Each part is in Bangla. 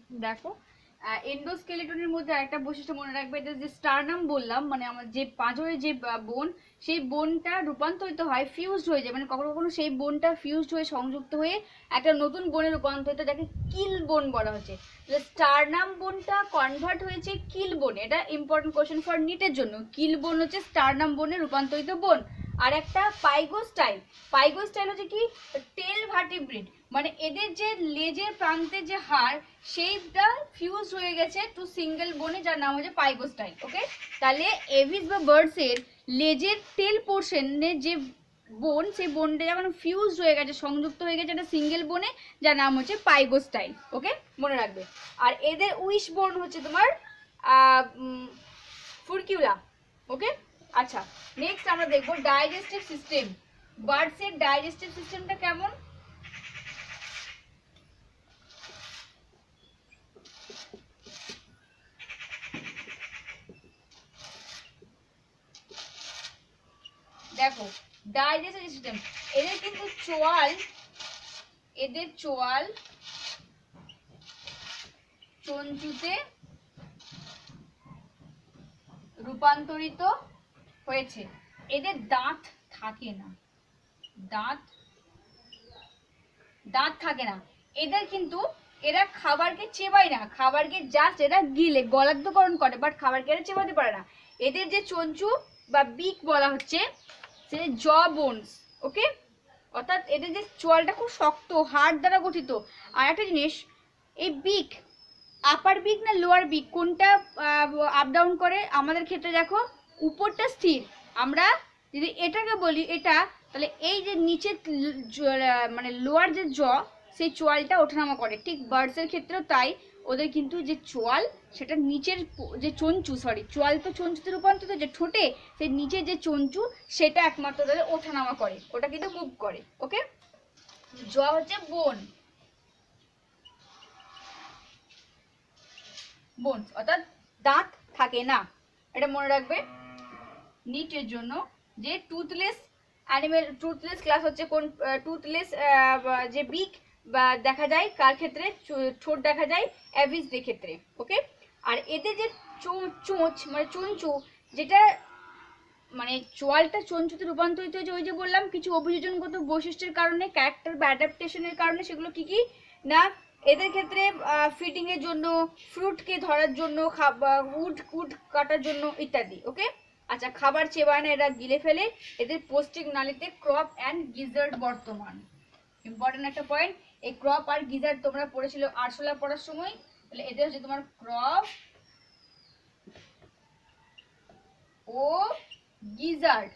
দেখো এন্ডোস্কেলেটনের মধ্যে আরেকটা বৈশিষ্ট্য মনে রাখবে, এটা যে স্টারনাম বললাম, মানে আমার যে পাঁজরের যে বোন, সেই বোনটা রূপান্তরিত হয়, ফিউজড হয়ে যায়, মানে কখনো কখনো সেই বোনটা ফিউজড হয়ে সংযুক্ত হয়ে একটা নতুন বোনে রূপান্তরিত, যাকে কিল বোন বলা হচ্ছে। স্টারনাম বোনটা কনভার্ট হয়েছে কিল বোনে, এটা ইম্পর্টেন্ট কোশ্চেন ফর নিটের জন্য। কিল বোন হচ্ছে স্টারনাম বোনে রূপান্তরিত বোন। আর একটা পাইগোস্টাইল, পাইগোস্টাইল হচ্ছে কি টেল ভার্টিব্রেট, মানে এদের যে লেজের প্রান্তে যে হাড়, সেইটা ফিউজ হয়ে গেছে টু সিঙ্গেল বোনে, যার নাম হচ্ছে পাইগোস্টাইল। ওকে, তাহলে এভিস বা বার্ডস এর লেজের টেল পোর্শনে যে বোন, সেই বোনটা যখন ফিউজ হয়ে গেছে, সংযুক্ত হয়ে গেছে একটা সিঙ্গেল বোনে, যার নাম হচ্ছে পাইগোস্টাইল। ওকে, মনে রাখবে। আর এদের উইশ বোন হচ্ছে তোমার ফুরকিউলা। ওকে, আচ্ছা, নেক্সট আমরা দেখবো ডাইজেস্টিভ সিস্টেম। বার্ডস এর ডাইজেস্টিভ সিস্টেমটা কেমন? দেখো ডাইজেস্টিভ সিস্টেম, এদের কিন্তু চোয়াল, এদের চোয়াল চঞ্চুতে রূপান্তরিত হয়েছে। এদের দাঁত থাকে না, দাঁত দাঁত থাকে না এদের, কিন্তু এরা খাবারকে চেবায় না, খাবারকে জাস্ট এরা গিলে গলাদ্ধকরণ করে, বাট খাবারকে এরা চেবাতে পারে না। এদের যে চঞ্চু বা বিক বলা হচ্ছে, সে জ বোনস। ওকে, অর্থাৎ এদের যে চোয়ালটা খুব শক্ত, হাড় দ্বারা গঠিত। আর একটা জিনিস, এই বিক আপার বিক না লোয়ার বিক, কোনটা আপ ডাউন করে? আমাদের ক্ষেত্রে দেখো উপরটা স্থির, আমরা যদি এটাকে বলি এটা, তাহলে এই যে নিচে মানে লোয়ার যে জ, সেই চোয়ালটা ওঠানামা করে। ঠিক বার্ডসের ক্ষেত্রেও তাই, ওদের কিন্তু যে চোয়াল, সেটা নিচের যে চঞ্চু, সরি চোয়াল তো চঞ্চুতে রূপান্তরিত, যে ঠোঁটে সেই নিচের যে চঞ্চু, সেটা একমাত্র তাদের ওঠানামা করে, ওটা কিন্তু মুভ করে। ওকে, জ হচ্ছে বোন, বোনস, অর্থাৎ দাঁত থাকে না, এটা মনে রাখবে নিটের জন্য। যে টুথলেস অ্যানিমেল, টুথলেস ক্লাস হচ্ছে কোন? টুথলেস যে বিক বা দেখা যায় কার ক্ষেত্রে? ঠোঁট দেখা যায় অ্যাভিসদের ক্ষেত্রে। ওকে, আর এদের যে চোঁচ মানে চঞ্চু, যেটা মানে চোয়ালটা চঞ্চুতে রূপান্তরিত হয়েছে, ওই যে বললাম কিছু অভিযোজনগত বৈশিষ্ট্যের কারণে, ক্যারেক্টার বা অ্যাডাপ্টেশনের কারণে। সেগুলো কি কি না, এদের ক্ষেত্রে ফিডিং এর জন্য, ফ্রুটকে ধরার জন্য, উড উড কাটার জন্য ইত্যাদি। ওকে, আচ্ছা, খাবার চেবায় না, এরা গিলে ফেলে। এদের পৌষ্টিক নালীতে ক্রপ অ্যান্ড গিজার্ড বর্তমান। ইম্পর্টেন্ট একটা পয়েন্ট, এই ক্রপ আর গিজার্ড তোমরা পড়েছিল আরশোলা পড়ার সময়। তাহলে এদের হচ্ছে তোমার ক্রপ ও গিজার্ড।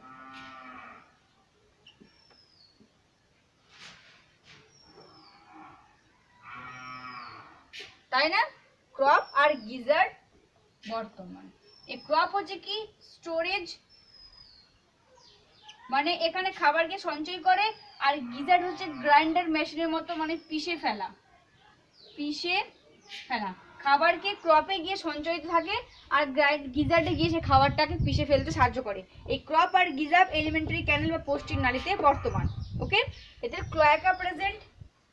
তাই না? ক্রপ আর গিজার্ড বর্তমান। এই ক্রপ হচ্ছে কি স্টোরেজ, মানে এখানে খাবারকে সঞ্চয় করে। আর গিজার্ড হচ্ছে গ্রাইন্ডার মেশিনের মতো, মানে পিষে ফেলা, পিষে ফেলা খাবারকে ক্রপে গিয়ে সঞ্চয়িত থাকে, আর গিজার্ডে গিয়ে সে খাবারটাকে পিষে ফেলতে সাহায্য করে। এই ক্রপ আর গিজার্ড এলিমেন্টারি ক্যানেল বা পৌষ্টিক নালীতে বর্তমান। ওকে, এদের ক্লোয়াকা প্রেজেন্ট।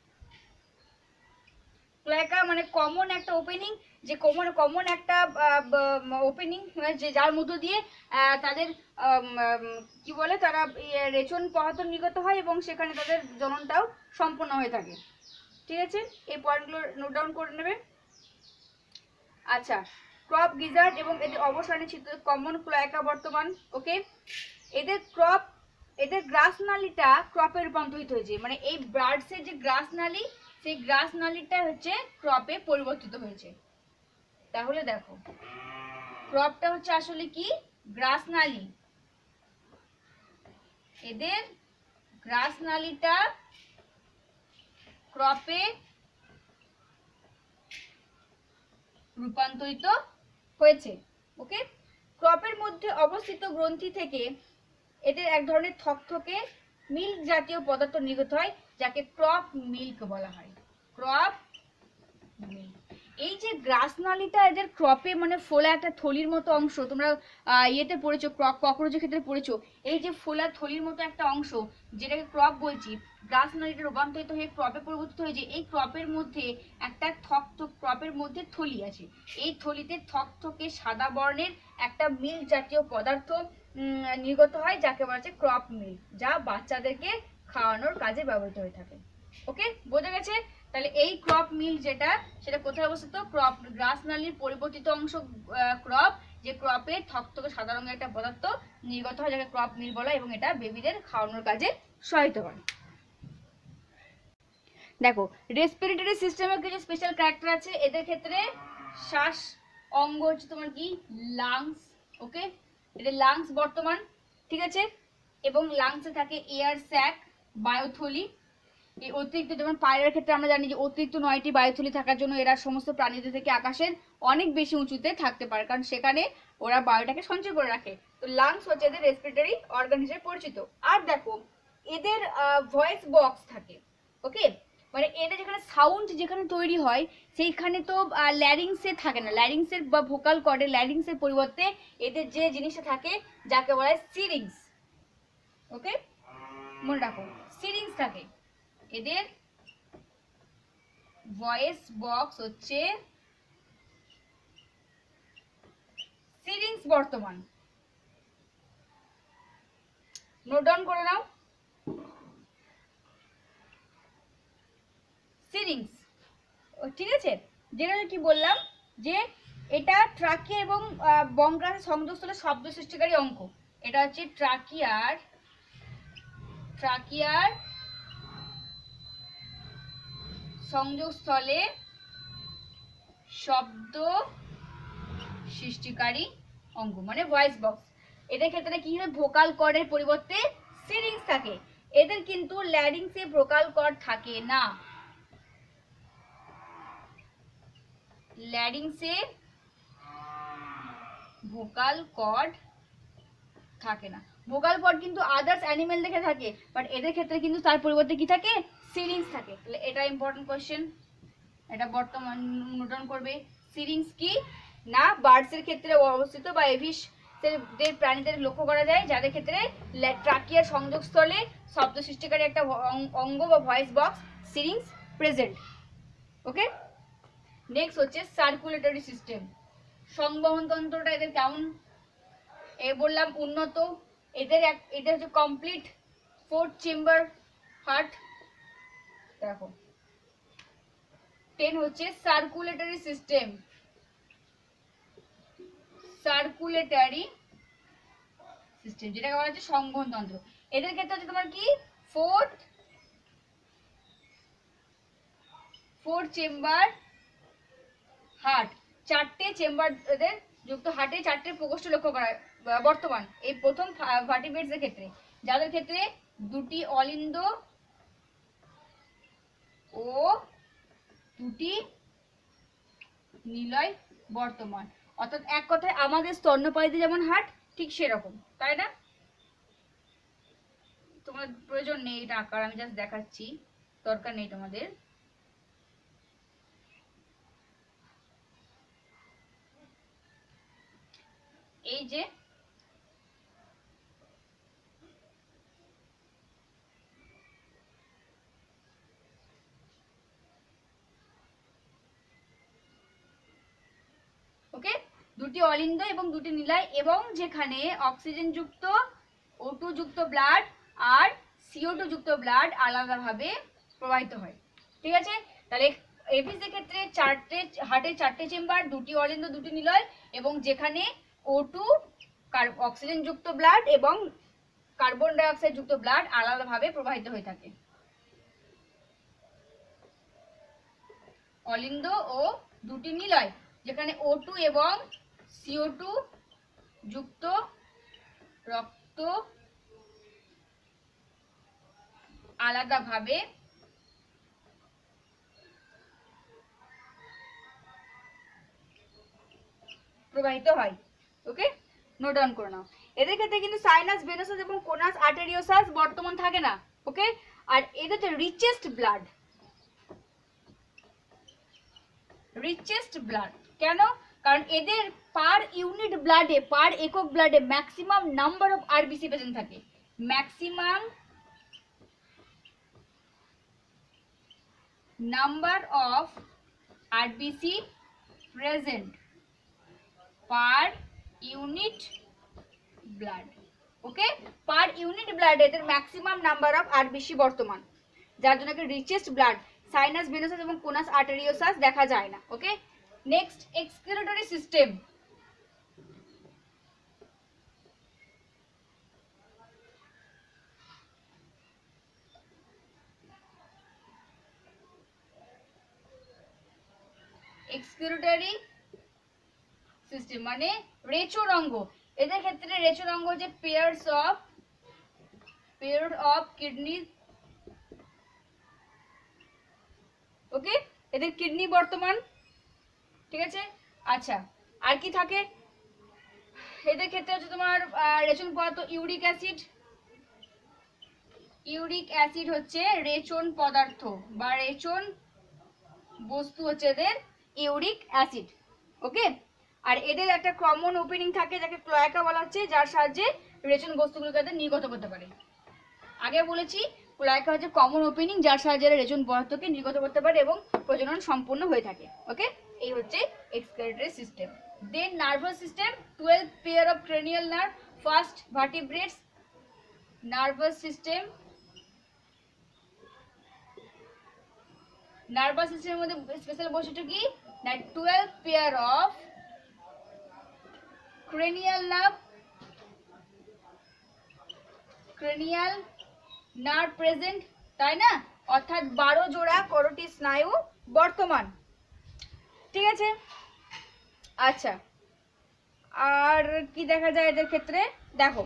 ক্লোয়াকা মানে কমন একটা ওপেনিং, যে কমন কমন একটা ওপেনিং, যে যার মধ্য দিয়ে তাদের কি বলে, তারা রেচন পদার্থ নির্গত হয় এবং সেখানে তাদের জননটাও সম্পন্ন হয়ে থাকে। ঠিক আছে, এই পয়েন্টগুলো নোট ডাউন করে নেবে। আচ্ছা, ক্রপ গিজার্ড এবং এদের অবসানে কমন ক্লোয়াকা বর্তমান। ওকে, এদের ক্রপ, এদের গ্রাস নালীটা ক্রপে রূপান্তরিত হয়েছে, মানে এই বার্ডসের যে গ্রাস নালী, সেই গ্রাস নালীটা হচ্ছে ক্রপে পরিবর্তিত হয়েছে। তাহলে দেখো ক্রপটা হচ্ছে আসলে কি গ্রাস নালী, এদের গ্রাস নালীটা ক্রপে রূপান্তরিত হয়েছে। ওকে, ক্রপের মধ্যে অবস্থিত গ্রন্থি থেকে এদের এক ধরনের থকথকে মিল্ক জাতীয় পদার্থ নির্গত হয়, যাকে ক্রপ মিল্ক বলা হয়। Crop milk. এই যে গ্রাসনালীটা এদের ক্রপে মানে ফোলা একটা থলির মতো অংশ, তোমরা ইয়েতে পড়েছো, ককরোচের ক্ষেত্রে পড়েছো, এই যে ফোলা থলির মতো একটা অংশ যেটাকে ক্রপ বলছি, গ্রাসনালীটা রূপান্তরিত হয়ে ক্রপে পরিবর্তিত হয়েছে। এই ক্রপের মধ্যে একটা ক্রপের মধ্যে থলি আছে, এই থলিতে থকথকে সাদা বর্ণের একটা মিল্ক জাতীয় পদার্থ নির্গত হয়, যাকে বলা হচ্ছে ক্রপ মিল্ক, যা বাচ্চাদেরকে খাওয়ানোর কাজে ব্যবহৃত হয়ে থাকে। ওকে, বোঝা গেছে? তাহলে এই ক্রপ মিল্ক যেটা, সেটা কোথায় অবস্থিত? ক্রপ গ্রাসনালীর পরিবর্তিত অংশ ক্রপ, যে ক্রপে থকথকে সাদা রঙের একটা পদার্থ নির্গত হয়, যাকে ক্রপ মিল্ক বলা, এবং এটা বেবিদের খাওয়ানোর কাজে সহায়তা করে। দেখো, রেসপিরেটরি সিস্টেমের কিছু স্পেশাল ক্যারেক্টার আছে। এদের ক্ষেত্রে শ্বাস অঙ্গ হচ্ছে তোমার কি? লাংস। ওকে, এটা লাংস বর্তমান, ঠিক আছে? এবং লাংসে থাকে এয়ার স্যাক, বায়ুথলি। এই অতিরিক্ত, যেমন পায়রার ক্ষেত্রে আমরা জানি যে অতিরিক্ত 9টি বায়ুথলি থাকার জন্য এরা সমস্ত প্রাণীদের থেকে আকাশের অনেক বেশি উঁচুতে থাকতে পারে, কারণ সেখানে ওরা বায়ুটাকে সঞ্চয় করে রাখে। তো লাংস হচ্ছে এদের রেসপিরেটরি অর্গান হিসেবে পরিচিত। আর দেখো, এদের ভয়েস বক্স থাকে। ওকে, মানে এটা যেখানে সাউন্ড যেখানে তৈরি হয় সেইখানে তো ল্যারিংসে থাকে না, ল্যারিংসের বা ভোকাল কর্ডের ল্যারিংসের পরিবর্তে এদের যে জিনিসটা থাকে যাকে বলা হয় সিরিংস। ওকে, মনে রাখো, সিরিংস থাকে। এদের ভয়েস বক্স হচ্ছে সিরিংস বর্তমান। নোট ডাউন করে নাও, সিরিংস। ঠিক আছে, যেটা কি বললাম যে এটা ট্রাকিয়া এবং বঙ্গাসের সংযোগস্থলে শব্দ সৃষ্টিকারী অঙ্ক। এটা হচ্ছে ট্রাকিয়ার সংযোগস্থলে শব্দ সৃষ্টিকারী অঙ্গ, মানে ভয়েস বক্স। এদের ক্ষেত্রে কি হয়? ভোকাল কর্ডের পরিবর্তে সিরিংস থাকে। এদের কিন্তু ল্যারিংসে ভোকাল কর্ড থাকে না, ল্যারিংসে ভোকাল কর্ড থাকে না। ভোকাল কর্ড কিন্তু আদার্স অ্যানিমেল দেখে থাকে, বাট এদের ক্ষেত্রে কিন্তু তার পরিবর্তে কি থাকে? সিরিংস থাকে। তাহলে এটা ইম্পর্টেন্ট কোশ্চেন, এটা বর্তমান নোট ডাউন করবে। সিরিংস কি না বার্ডস এর ক্ষেত্রে অবস্থিত বা এভিস দের প্রাণীদের লক্ষ্য করা যায়, যাদের ক্ষেত্রে ট্রাকিয়ার সংযোগস্থলে শব্দ সৃষ্টিকারী একটা অঙ্গ বা voice box syrinx present. Okay, next হচ্ছে সার্কুলেটরি সিস্টেম। সংবহন তন্ত্রটা এদের কেমন? বললাম উন্নত। এটা হচ্ছে কমপ্লিট 4th চেম্বার হার্ট। দেখো, 10 হচ্ছে সার্কুলেটরি সিস্টেম, সার্কুলেটরি সিস্টেম যেটাকে বলা হচ্ছে সংবহন তন্ত্র। এদের ক্ষেত্রে হচ্ছে তোমার কি? 4th chamber heart. 4টে চেম্বার এদের যুক্ত হার্টে 4টে প্রকোষ্ঠ লক্ষ্য করা বর্তমান এই প্রথম ভার্টিব্রেটস এর ক্ষেত্রে, যাদের ক্ষেত্রে 2টি অলিন্দ ও 2টি নিলয় বর্তমান। অর্থাৎ এক কথায় আমাদের স্তন্যপায়ীতে যেমন হার্ট, ঠিক সেরকম, তাই না? তোমার প্রয়োজন নেই এটা আকার, আমি জাস্ট দেখাচ্ছি, দরকার নেই তোমাদের। এই যে ওকে, 2টি অলিন্দ এবং 2টি নিলয়, এবং যেখানে অক্সিজেন যুক্ত O2 যুক্ত ব্লাড আর CO2 যুক্ত ব্লাড আলাদাভাবে প্রবাহিত হয়। ঠিক আছে, তাহলে এভিস এর ক্ষেত্রে হার্টের 4টে চেম্বার, 2টি অলিন্দ 2টি নিলয়, এবং যেখানে O2 অক্সিজেন যুক্ত ব্লাড এবং কার্বন ডাই অক্সাইড যুক্ত ব্লাড আলাদাভাবে প্রবাহিত হয়ে থাকে। অলিন্দ ও 2টি নিলয়, যেখানে O2 এবং CO2 যুক্ত রক্ত আলাদাভাবে প্রবাহিত হয়। ওকে, নোট ডাউন করে নাও। এদের ক্ষেত্রে কিন্তু সাইনাস ভেনাসাস এবং কোনাস আর্টেরিওসাস বর্তমান থাকে না। ওকে, আর এদের রিচেস্ট ব্লাড রিচেস্ট ব্লাড। কেন? কারণ এদের পার ইউনিট ব্লাডে, পার একক ব্লাডে maximum number of RBC present থাকে। Maximum number of RBC present per unit blood. Okay, per unit ব্লাডে এদের ম্যাক্সিমাম নাম্বার অফ আরবিসি বর্তমান, যার জন্য রিচেস্ট ব্লাড সাইনাস ভেনোসাস এবং কোনাস আর্টেরিওসাস দেখা যায় না। Okay, next excretory system. Excretory system মানে রেচন অঙ্গ। এদের ক্ষেত্রে রেচন অঙ্গ যে পেয়ার অফ কিডনি। ওকে, এদের কিডনি বর্তমান, ঠিক আছে। আচ্ছা, আর কি থাকে এদের ক্ষেত্রে? হচ্ছে তোমার রেচন পদার্থ ইউরিক অ্যাসিড। ইউরিক অ্যাসিড হচ্ছে রেচন পদার্থ বা রেচন বস্তু হচ্ছে এদের ইউরিক অ্যাসিড। ওকে, আর এদের একটা কমন ওপেনিং থাকে যাকে ক্লোয়াকা বলা হচ্ছে, যার সাহায্যে রেচন বস্তুগুলোকে এদের নির্গত করতে পারে। আগে বলেছি ক্লোয়াকা হচ্ছে কমন ওপেনিং যার সাহায্যে রেচন পদার্থকে নির্গত করতে পারে এবং প্রজনন সম্পূর্ণ হয়ে থাকে। ওকে, এই হচ্ছে excretory system. Then nervous system, 12 pair of cranial nerve, first vertebrates. Nervous system, nervous সিস্টেমের মধ্যে স্পেশাল বৈশিষ্ট্য কি না 12 pair of cranial nerve, cranial nerve present, তাই না? অর্থাৎ 12 জোড়া করোটি স্নায়ু বর্তমান, ঠিক আছে। আচ্ছা, আর কি দেখা যায় এদের ক্ষেত্রে? দেখো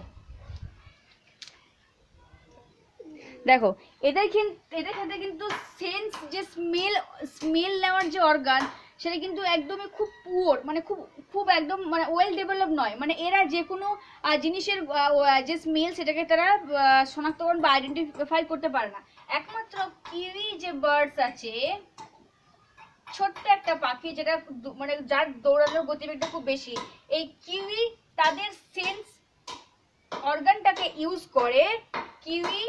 দেখো এদের ক্ষেত্রে কিন্তু সেন্স যে স্মেল নেওয়ার যে অর্গান, সেটা কিন্তু একদমই খুব পুয়ার, মানে খুব একদম মানে ওয়েল ডেভেলপ নয়। মানে এরা যে কোনো জিনিসের যে স্মেল সেটাকে তারা শনাক্তকরণ বা আইডেন্টিফাই করতে পারে না। একমাত্র কিউই যে বার্ডস আছে, ছোট্ট একটা পাখি যেটা মানে যার দৌড়ানোর গতিবেগটা খুব বেশি, এই কিউই তাদের সেন্স অর্গানটাকে ইউজ করে। Kiwi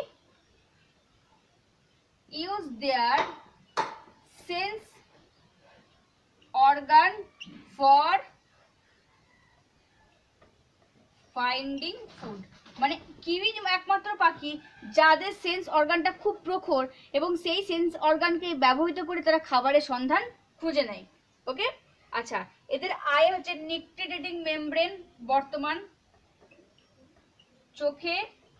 use their sense organ for finding food। মানে কিউই একমাত্র পাখি যাদের সেন্স অর্গানটা খুব প্রখর এবং সেই সেন্স অর্গানকে ব্যবহৃত করে তারা খাবারের সন্ধান খুঁজে নেয়। ওকে, আচ্ছা, এদের আই হচ্ছে নিকটিডেটিং মেমব্রেন বর্তমান, চোখে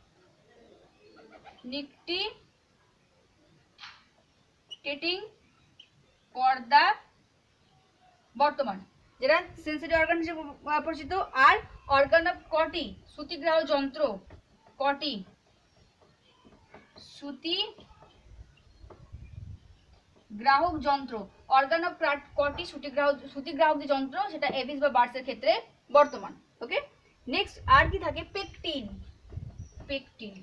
নিকটিডেটিং পর্দা বর্তমান, যেটা সেন্সিটিভ অর্গান হিসেবে পরিচিত। আর অর্গান অফ কটি, শ্রুতিগ্রাহ যন্ত্র, কটি শ্রুতিগ্রাহক যন্ত্র, অর্গান অফ কটি শ্রুতিগ্রাহক যে যন্ত্র, সেটা এভিস বা বার্ডসের ক্ষেত্রে বর্তমান। ওকে, নেক্সট আর কি থাকে? পেকটিন। পেকটিন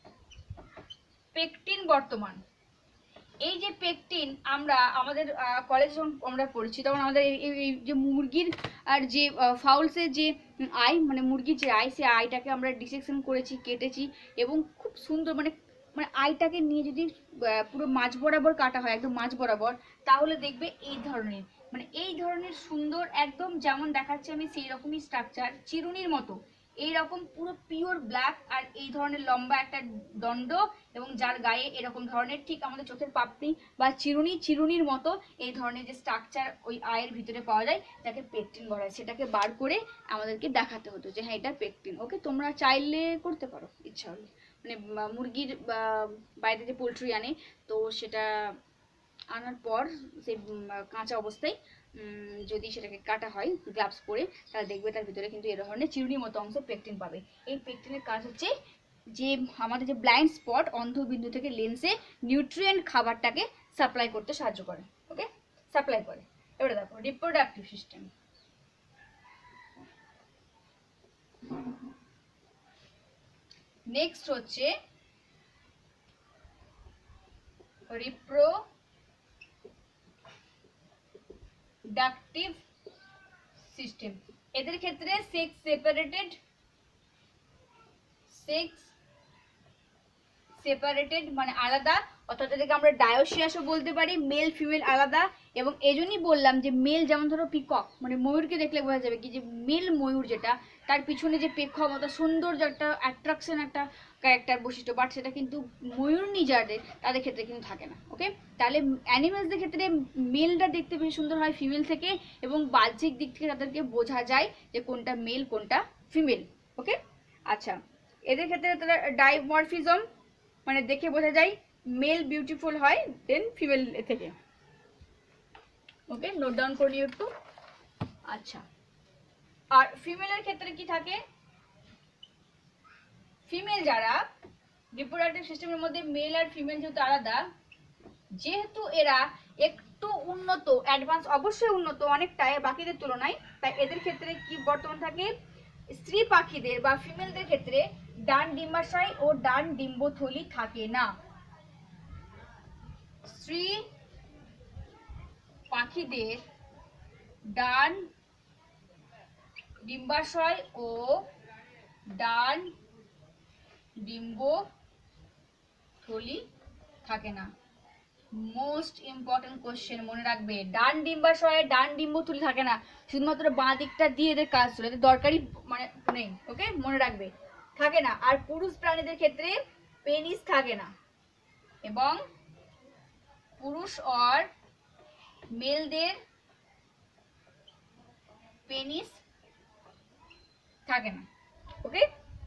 পেকটিন বর্তমান। এই যে পেকটিন আমরা আমাদের কলেজে যখন আমরা পড়েছি, তখন আমাদের এই যে মুরগির আর যে ফাউলসের যে আই, মানে মুরগির যে আই, সেই আইটাকে আমরা ডিসেকশন করেছি, কেটেছি এবং খুব সুন্দর মানে মানে আইটাকে নিয়ে যদি পুরো মাঝ বরাবর কাটা হয়, একদম মাঝ বরাবর, তাহলে দেখবে এই ধরনের মানে এই ধরনের সুন্দর একদম যেমন দেখাচ্ছি আমি সেই রকমই স্ট্রাকচার, চিরুনির মতো এইরকম পুরো পিওর ব্ল্যাক, আর এই ধরনের লম্বা একটা দণ্ড এবং যার গায়ে এরকম ধরনের ঠিক আমাদের চোখের পাপড়ি বা চিরুনির মতো এই ধরনের যে স্ট্রাকচার ওই আয়ের ভিতরে পাওয়া যায়, তাকে পেকটিন বলা হয়। সেটাকে বার করে আমাদেরকে দেখাতে হতো যে হ্যাঁ এটা পেকটিন। ওকে, তোমরা চাইলে করতে পারো ইচ্ছা হলে, মানে মুরগির বাইরে যে পোলট্রি আনে, তো সেটা আনার পর সেই কাঁচা অবস্থায় যদি সেটাকে কাটা হয় গ্লাভস পরে, তাহলে দেখবে তার ভিতরে কিন্তু এই ধরনের চিরুনির মতো অংশ পেকটিন পাবে। এই পেকটিনের কাজ হচ্ছে যে আমাদের যে ব্লাইন্ড স্পট, অন্ধবিন্দু থেকে লেন্সে নিউট্রিয়েন্ট খাবারটাকে সাপ্লাই করতে সাহায্য করে। ওকে, সাপ্লাই করে। এবারে দেখো রিপ্রোডাক্টিভ সিস্টেম। নেক্সট হচ্ছে ডাকটিভ সিস্টেম। এদের ক্ষেত্রে সেক্স সেপারেটেড মানে আলাদা, অর্থাৎ এটাকে আমরা ডায়োসিয়াসও বলতে পারি, মেল ফিমেল আলাদা। এবং এজন্যই বললাম যে মেল, যেমন ধরো পিকক মানে ময়ূরকে দেখলে বোঝা যাবে কি যে মেল ময়ূর যেটা, তার পিছনে যে পেখমতা সৌন্দর্য একটা অ্যাট্রাকশন একটা ক্যারেক্টার বৈশিষ্ট্য, বাট সেটা কিন্তু ময়ূর যাদের তাদের ক্ষেত্রে কিন্তু থাকে না। ওকে, তাহলে অ্যানিমেলসদের ক্ষেত্রে মেলটা দেখতে বেশি সুন্দর হয় ফিমেল থেকে, এবং বাহ্যিক দিক থেকে তাদেরকে বোঝা যায় যে কোনটা মেল কোনটা ফিমেল। ওকে, আচ্ছা, এদের ক্ষেত্রে তারা ডাইমরফিজম মানে দেখে বোঝা যায় মেল বিউটিফুল হয় দেন ফিমেল থেকে। ওকে, নোট ডাউন করে নিও একটু। আচ্ছা, আর ফিমেলের ক্ষেত্রে কি থাকে, ফিমেল যারা রিপ্রোডাক্টিভ সিস্টেমের মধ্যে মেল আর ফিমেল যেহেতু আলাদা, যেহেতু এরা একটু উন্নত অ্যাডভান্স, অবশ্যই উন্নত অনেকটাই বাকিদের তুলনায়, তাই এদের ক্ষেত্রে কি বর্তমান থাকে, স্ত্রী পাখিদের বা ফিমেলদের ক্ষেত্রে ডান ডিম্বাশয় ও ডান ডিম্বথলি থাকে না। স্ত্রী পাখিদের ডান ডিম্বাশয় ও ডান ডিম্বথলি থাকে না। মোস্ট ইম্পর্টেন্ট কোশ্চেন, মনে রাখবে, ডান ডিম্বাশয়ে ডান ডিম্বথলি থাকে না, শুধুমাত্র বাঁ দিকটা দিয়ে এদের কাজ চলে, এদের দরকারি মানে নেই। ওকে, মনে রাখবে, থাকে না। আর পুরুষ প্রাণীদের ক্ষেত্রে পেনিস থাকে না, এবং পুরুষ আর মেলদের পেনিস থাকে না। ওকে,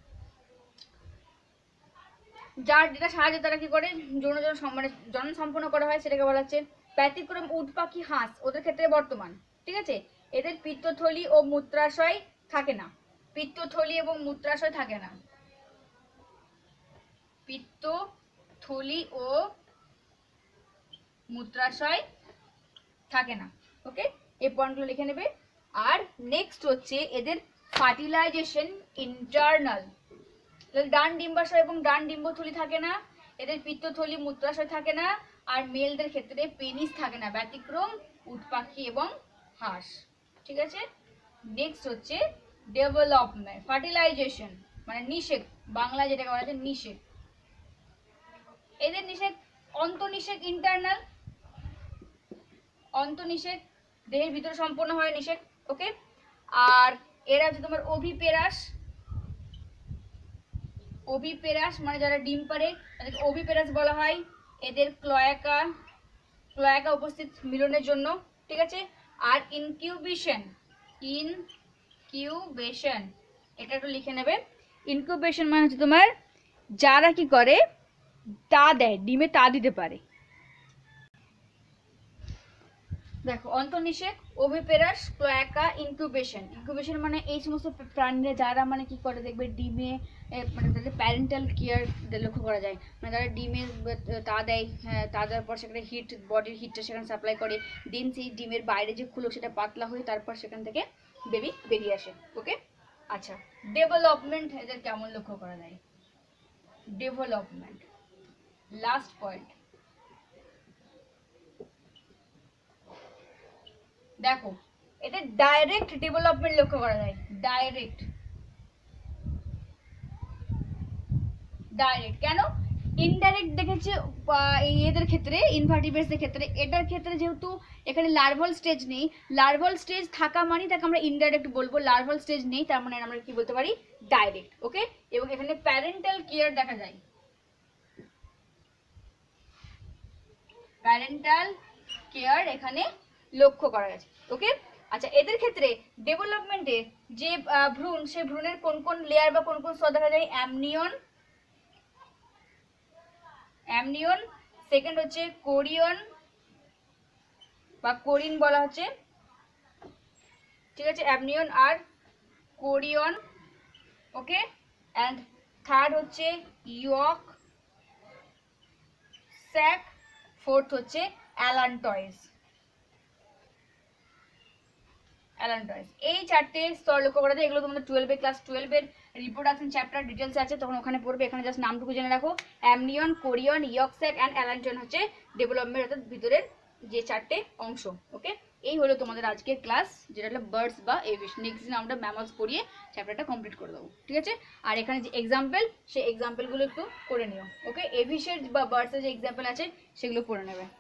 যার যেটা সাহায্যে তারা কি করে জনন সম্পন্ন করা হয় সেটাকে বলা হচ্ছে ব্যতিক্রম উট পাখি হাঁস, ওদের ক্ষেত্রে বর্তমান। ঠিক আছে, এদের পিত্তথলি ও মূত্রাশয় থাকে না, পিত্তথলি এবং মূত্রাশয় থাকে না, পিত্তথলি ও মূত্রাশয় থাকে না। ওকে, এই পয়েন্টগুলো লিখে নেবে। আর নেক্সট হচ্ছে এদের ফার্টিলাইজেশন ইন্টারনাল, ডান ডিম্বাশয় এবং ডান ডিম্বথলি থাকে না, এদের পিত্তথলি মূত্রাশয় থাকে না, আর মেলদের ক্ষেত্রে পেনিস থাকে না, ব্যতিক্রম উট পাখি এবং হাঁস। ঠিক আছে, নেক্সট হচ্ছে ডেভেলপমেন্ট, ফার্টিলাইজেশন মানে নিষেক, বাংলায় যেটাকে বলা হয় নিষেক। এদের নিষেক অন্তঃনিষেক ইন্টারনাল, অন্তঃনিষেক দেহের ভিতরে সম্পন্ন হয় নিষেক। ওকে, আর এরা হচ্ছে তোমার অভিপেরাস, অভিপেরাস মানে যারা ডিম পারে তাদেরকে অভিপেরাস বলা হয়। এদের ক্লোয়াকা উপস্থিত মিলনের জন্য। ঠিক আছে, আর ইনকিউবেশন এটা একটু লিখে নেবে। ইনকিউবেশন মানে হচ্ছে তোমার যারা কি করে তা দেয়, ডিমে তা দিতে পারে। দেখো, অন্তঃনিষেক, ওভিপেরাস, ক্লোয়াকা, ইনকিউবেশন। ইনকিউবেশন মানে এই সমস্ত প্রাণীরা যারা মানে কি করে দেখবে ডিমে মানে তাদের প্যারেন্টাল কেয়ার লক্ষ্য করা যায়, মানে তারা ডিমে তা দেয়, হ্যাঁ তা দেওয়ার পর সেখানে হিট, বডির হিটটা সেখানে সাপ্লাই করে, দেন সেই ডিমের বাইরে যে খুলো সেটা পাতলা হয়ে তারপর সেখান থেকে বেবি বেরিয়ে আসে। ওকে, আচ্ছা, ডেভেলপমেন্ট এদের কেমন লক্ষ্য করা যায়, ডেভেলপমেন্ট লাস্ট পয়েন্ট। দেখো, এদের ডাইরেক্ট ডেভেলপমেন্ট লক্ষ্য করা যায়, ডাইরেক্ট কেন, ইনডাইরেক্ট দেখেছে এদের ক্ষেত্রে, ইনভার্টিব্রেটসদের ক্ষেত্রে। এটার ক্ষেত্রে যেহেতু এখানে লার্ভাল স্টেজ নেই, লার্ভাল স্টেজ থাকা মানে তাকে আমরা ইনডাইরেক্ট বলবো, লার্ভাল স্টেজ নেই তার মানে আমরা কি বলতে পারি, ডাইরেক্ট। ওকে, এবং এখানে প্যারেন্টাল কেয়ার দেখা যায়, প্যারেন্টাল কেয়ার এখানে লক্ষ্য করা গেছে। ওকে, আচ্ছা, এদের ক্ষেত্রে ডেভেলপমেন্টে যে ভ্রূণ, সেই ভ্রূণের কোন কোন লেয়ার বা কোন কোন স্তর দেখা যায়, অ্যামনিয়ন, সেকেন্ড হচ্ছে কোরিয়ন বা কোরিন বলা হচ্ছে। ঠিক আছে, অ্যামনিয়ন আর কোরিয়ন। ওকে, অ্যান্ড থার্ড হচ্ছে ইয়ক স্যাক, ফোর্থ হচ্ছে অ্যালান্টয়েস। এই চারটে স্তর লক্ষ্য করা যায়। এগুলো তোমাদের 12 ক্লাস 12 এর রিপ্রোডাকশন চ্যাপ্টার ডিটেলস আছে, তখন ওখানে পড়বে। এখানে জাস্ট নামটুকু জেনে রাখো, amnion, chorion, yolk sac and allantois হচ্ছে ডেভেলপমেন্ট, অর্থাৎ ভিতরের যে চারটে অংশ। ওকে, এই হলো তোমাদের আজকের ক্লাস, যেটা হলো বার্ডস বা এভিস। নেক্সট দিন আমরা ম্যামলস পড়িয়ে চ্যাপ্টারটা কমপ্লিট করে দেবো, ঠিক আছে? আর এখানে যে এক্সাম্পল, সেই এক্সাম্পলগুলো একটু করে নিও, ওকে? এভিসের বা বার্ডসের যে এক্সাম্পল আছে সেগুলো পড়ে নেবে।